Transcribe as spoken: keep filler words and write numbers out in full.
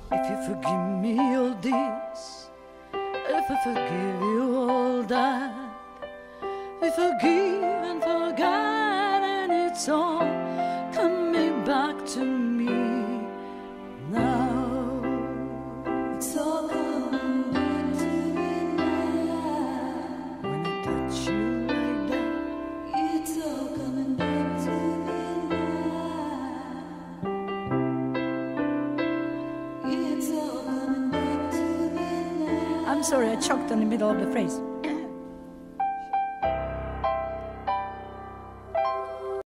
If you forgive me all this, if I forgive you all that, we forgive and forget, and it's all coming back to me now. It's all coming back to me now. When I touch you like that, it's all coming back to me now. It's all coming back to me now. I'm sorry, I choked in the middle of the phrase.